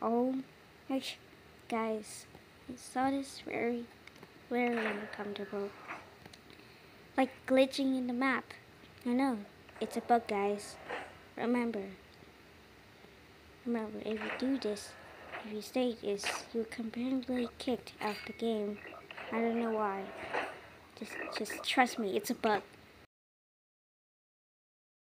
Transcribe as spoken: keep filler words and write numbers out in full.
Oh, gosh, guys, I saw this very, very uncomfortable. Like glitching in the map. I know, it's a bug, guys. Remember, remember, if you do this, if you stay this, you're completely kicked out of the game. I don't know why. Just, just trust me, it's a bug.